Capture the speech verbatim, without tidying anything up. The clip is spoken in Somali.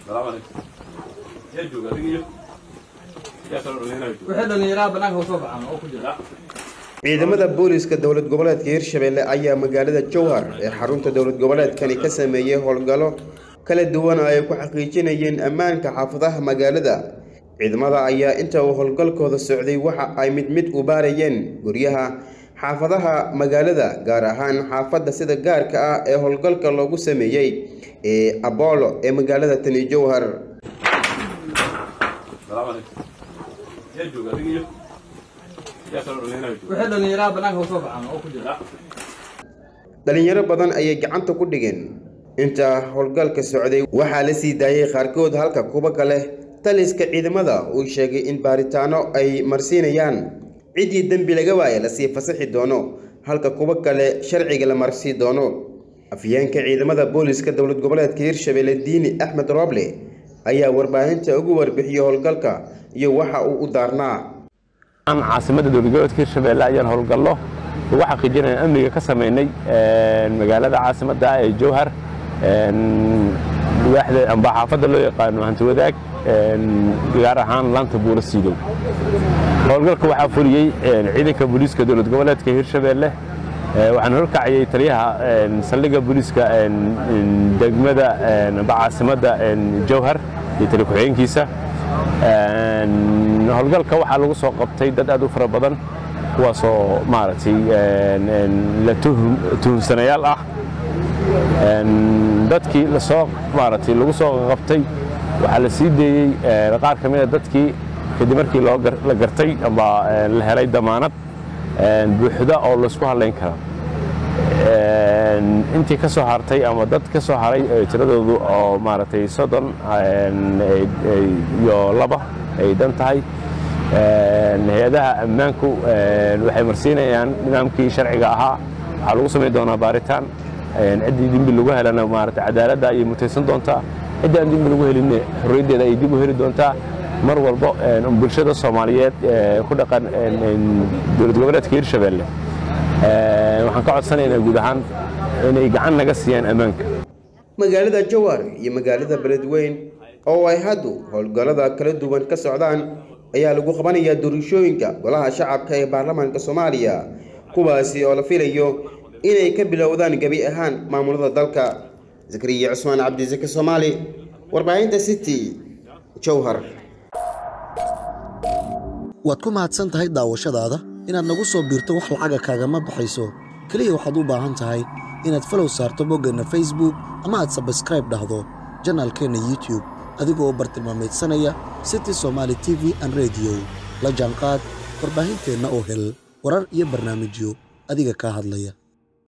السلام عليكم. يا جوجا دقيقة. يا سلام علينا. وحنا نيرا بنان هو صوب عام أو كجلا. ciidamada booliska dowlad goboleedka Hirshabelle ayaa magaalada Jowhar ee xarunta dowlad goboleedkani ka sameeyay howlgallo kala duwan oo ay ku xaqiijinayeen ammaanka xaafadaha magaalada. ciidamada ayaa inta uu howlgalkooda socday waxa ay mid mid u baarayeen guryaha xaafadaha magaalada gaar ahaan xaafadda sida gaarka ah ee howlgalka loogu sameeyay ee Apollo ee magaalada Tani Jowhar. السلام عليكم. يا جوجا دقيقة. يا سلام علينا. وحنا نيرا بنان هو صوب عام أو كجلا. dhalinyaro badan ayay gacanta ku dhigeen inta howlgalka socday waxa la sii daayay qaarkood halka kuba kale taliska ciidamada uu sheegay in baaritaano ay marsiinayaan cidii dambi laga waayay la sii fasaxi doono halka kuba kale sharciga la marsi doono. afyeenka ciidamada booliska dowlad goboleedka Hirshabelle Diini Axmed Roble ayaa warbaahinta ugu warbixiyay howlgalka iyo waxa uu u daarnaa aan caasimada dowlad goboleedka Hirshabelle ayaan howlgallo waxa xaqiijinayna amniga ka sameeynay magaalada caasimada ee Jowhar waaxda amba xaafadda loo yaqaan hanti wadaag gaar ahaan laanta booliska howlgalka waxa fuliyay ciidanka booliska dowlad goboleedka Hirshabelle waxaan horkacayay taliyaha saldhigga booliska degmada amba caasimada Jowhar iyo taliye ku-xigeenkiisa howlgalka waxa lagu soo qabtay dad aad u fara badan kuwaasoo maaragtay la tuhumsanayaal ah dadkii la soo maaragtay lagu soo qabtay waxa la sii deeyay qaar ka mid ah dadkii kadib markii loo la gartay ama la helay damaanad buuxda oo la isku haleyn karo intii ka soo hartay ama dad ka soo haray tiradoodu oo maaragtay soddon iyo laba ay dan tahay hay'adaha ammaanku waxay marsiinayaan nidaamkii sharciga ahaa waxa lagu sameyn doonaa baaritaan cidii dambi lagu helana maaragtay cadaaladda ay mutaysan doontaa cidii aan dambi lagu helin xorriyadeeda ay dib u heli doontaa mar walba bulshada Soomaaliyeed ku dhaqan dowlad goboleedka Hirshabelle waxaan ka codsanaynaa guud ahaan inay gacan naga siiyaan ammaanka magaalada Jowhar iyo magaalada Beledweyne oo ay haddu howlgallada kala duwan ka socdaan ayaa lagu qabanayaa doorashooyinka golaha shacabka ee baarlamaanka Soomaaliya kuwaasi oo la filayo inay ka bilowdaan gabi ahaan maamulada dalka. Zakariya Cusmaan Cabdi Zaki Soomaali warbaahinta City Jowhar. waad ku mahadsan tahay daawashadaada inaad nagu soo biirto wax lacaga kaagama baxayso kaliya waxaad u baahan tahay inaad follow saarto boggeenna Facebook ama aad subscribe dhahdo channelkeena YouTube adigoo bartilmaameedsanaya City Somali T V and Radio la jaanqaad warbaahinteena oo hel warar iyo barnaamijyo adiga ka hadlaya.